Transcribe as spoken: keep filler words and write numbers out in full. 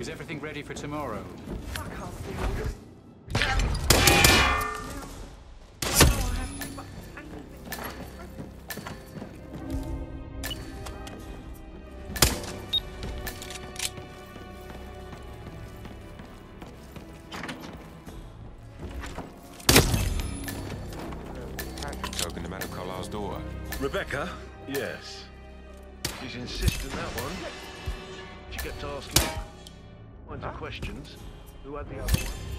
Is everything ready for tomorrow? I can't feel it. Talking to Madame Carlisle's daughter. Rebecca? Yes. She's insistent, that one. She kept asking all kinds of questions. Who had the other one?